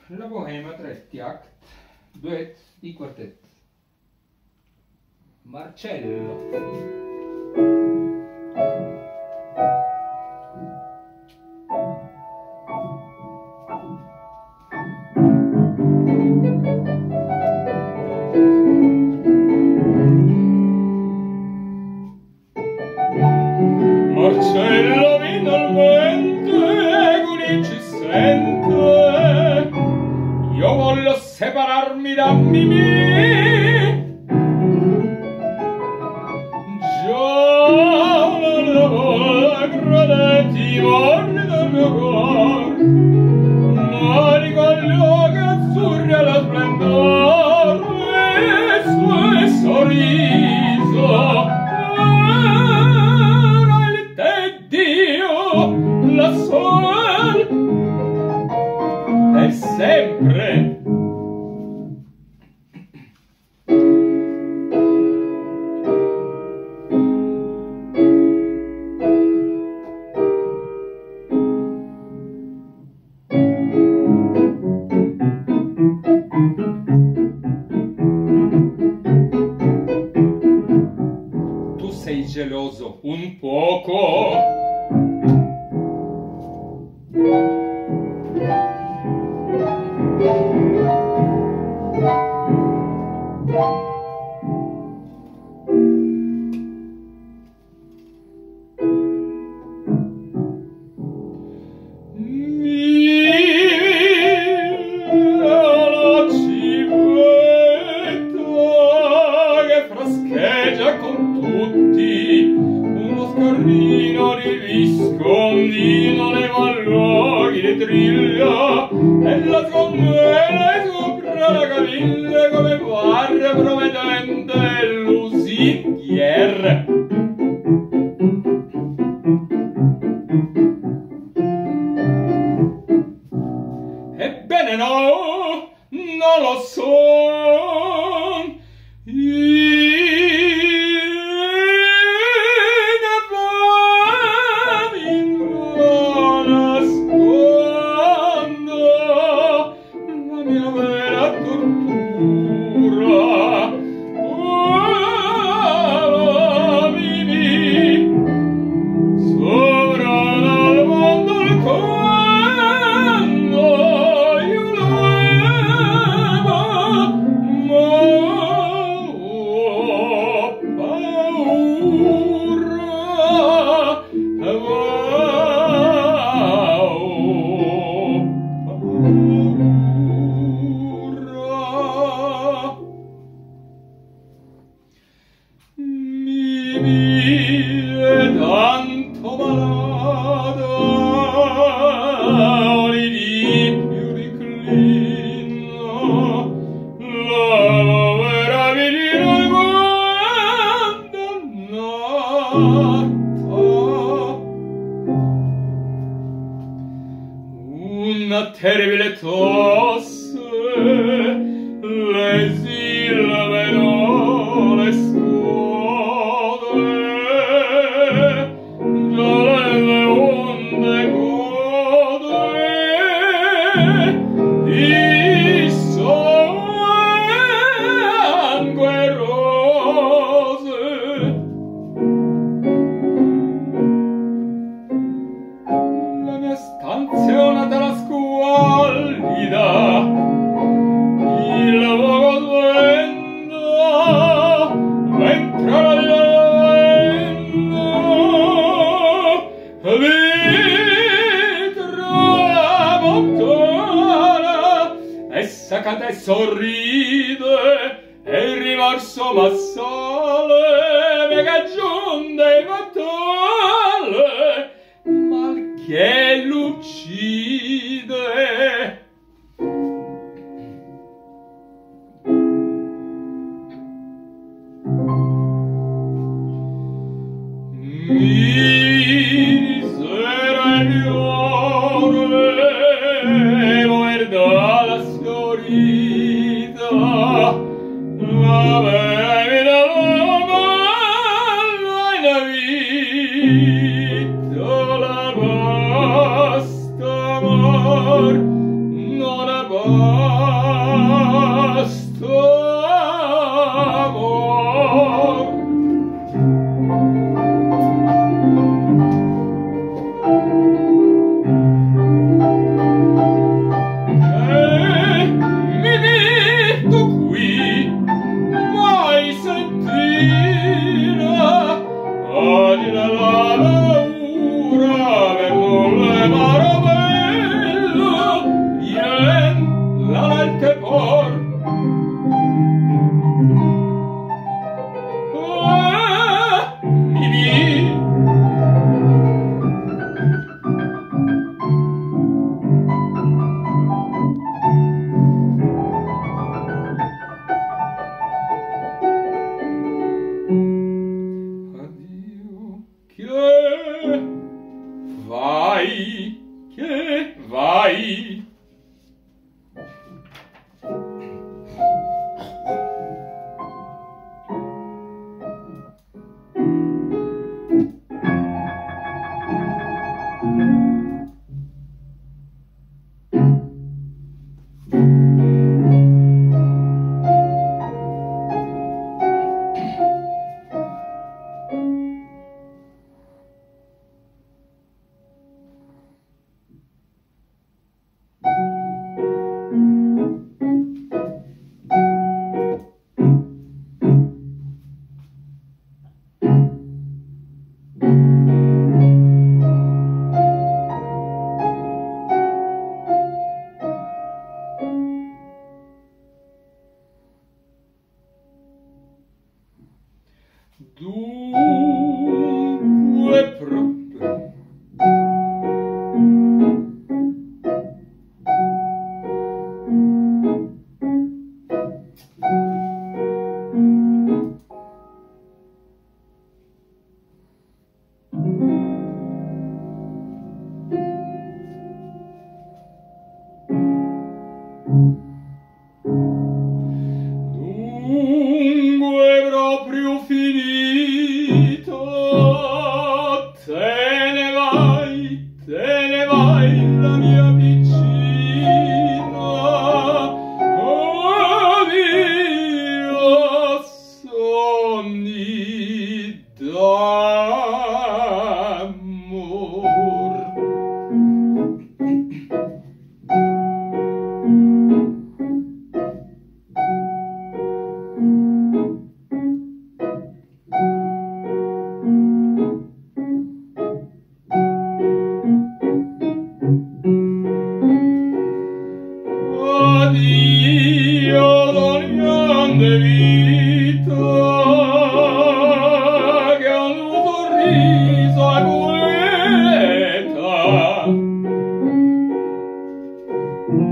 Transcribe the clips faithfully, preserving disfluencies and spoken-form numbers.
La Bohème, tre act, duet di quartetto. Marcello. Marcello finalmente con ci sente, io voglio separarmi da Mimì, già la vola credetti morni del mio cor, mani con gli occhi azzurri alla splendor, e suo sorriso la sol per sempre. Tu sei geloso un poco. Con tutti uno scarrino di viscondino nei malloghi di triglia e la scommela sopra la caviglia come barre promettente lusinghiere. Ebbene no, non lo so. Mimì è tanto malata, ori di più riclina, la povera vigina abbandonata. Una terribile tosse le silvano le scuole, già le onde code di sangue rose. La mia stanza è una tela squallida, il fuoco svendo, mentre la vento vi tramontana, essa canta e sorride, e il rimorso m'assale, me che giunde fatale, mal che l'uccide. Misera il mio cuore, guarda la sfiorita, la bevita la mano in vita.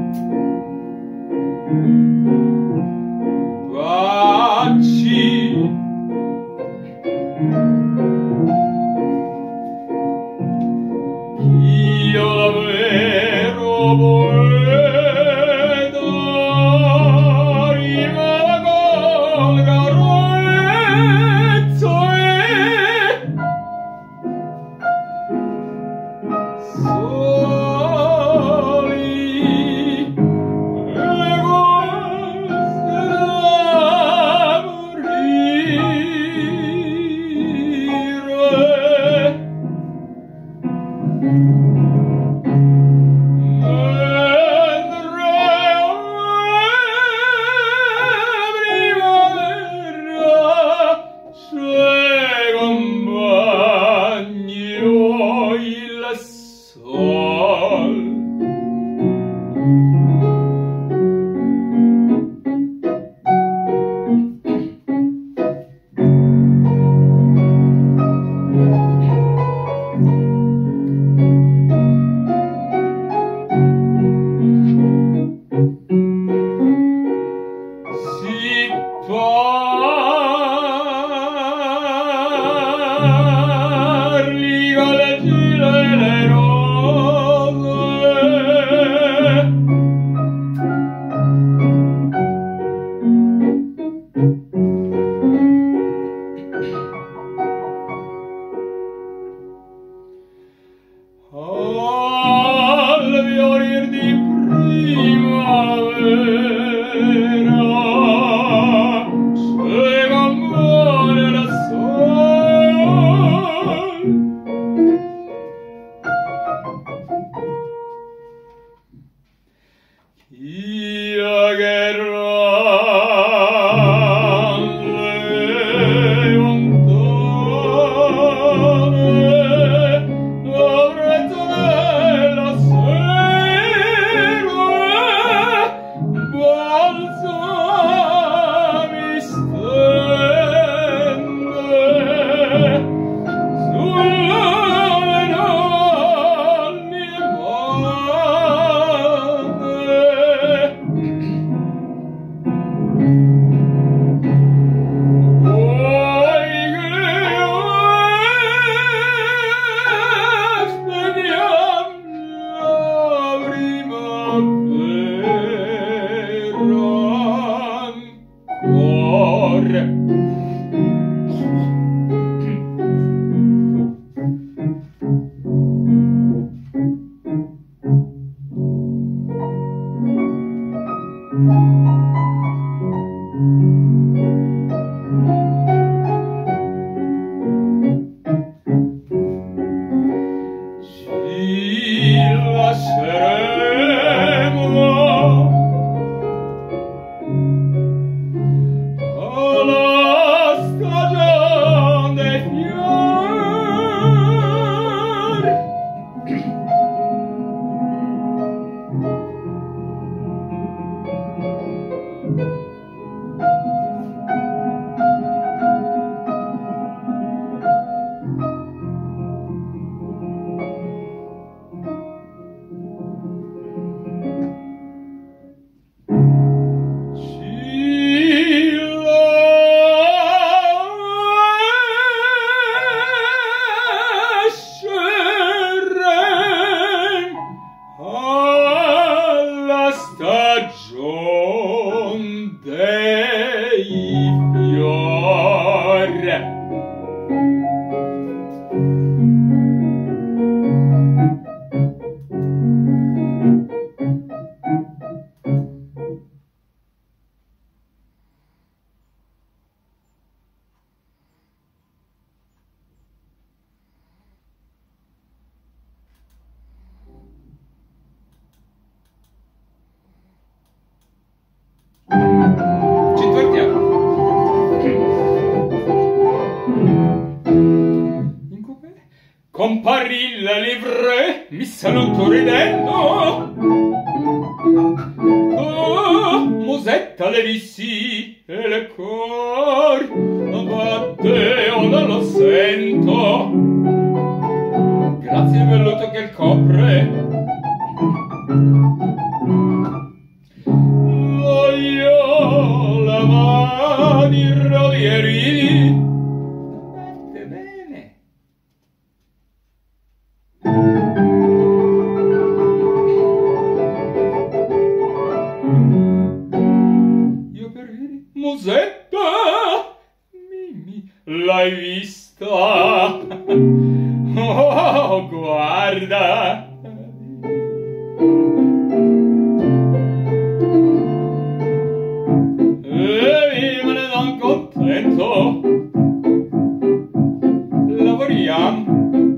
Baci. Io davvero vedo arriva col carrozzo e soli le cose da morire. Parli con le gile le rose, al fiorir di primavera io che grande lontane la brezza della sera balsa mi stende sulla ci lasceremo alla stagione dei fiori. Stagion dei fiori. Comparì la livre, mi saluto ridendo. Oh, musetta le vissi e le cor batteo non lo sento. Grazie al velluto che il copre. Voglio la mani rodieri. Bene, bene. Io per ieri, Musetta, Mimì, l'hai vista? Oh, guarda! E me ne son contento. Lavoriamo.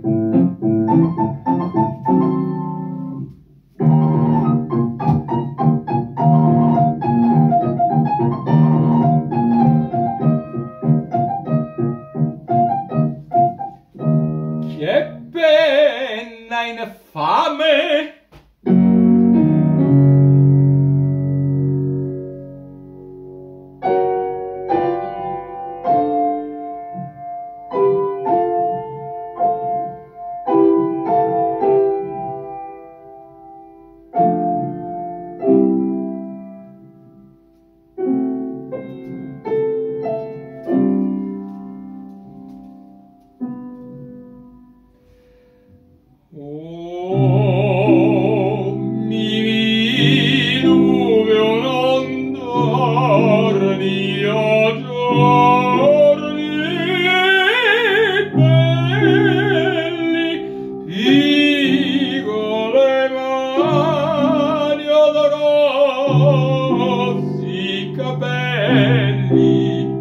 Che penna infame! Oh, mi dove non dormi a giorni belli, piccole mani odorosi capelli.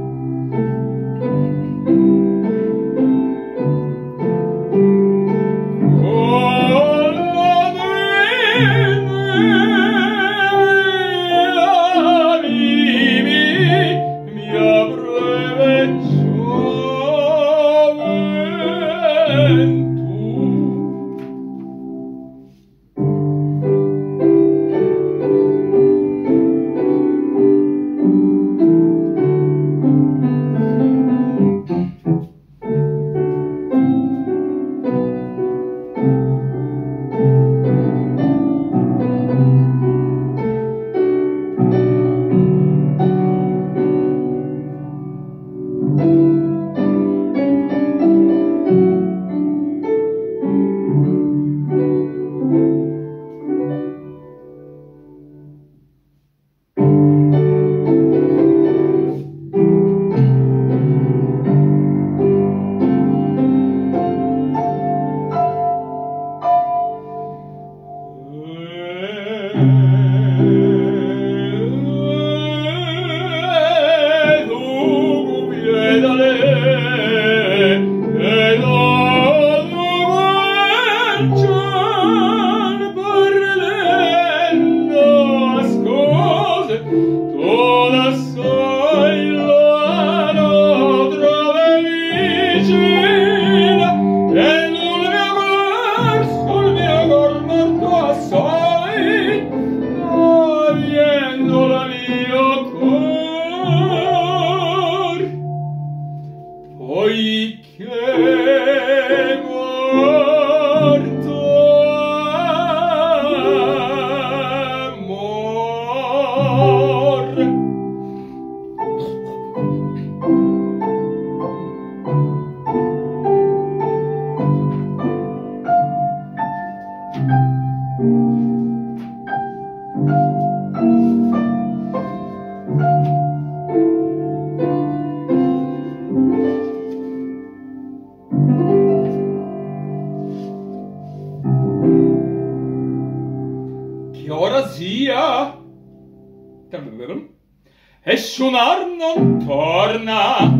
Che ora sia? E suonar non torna.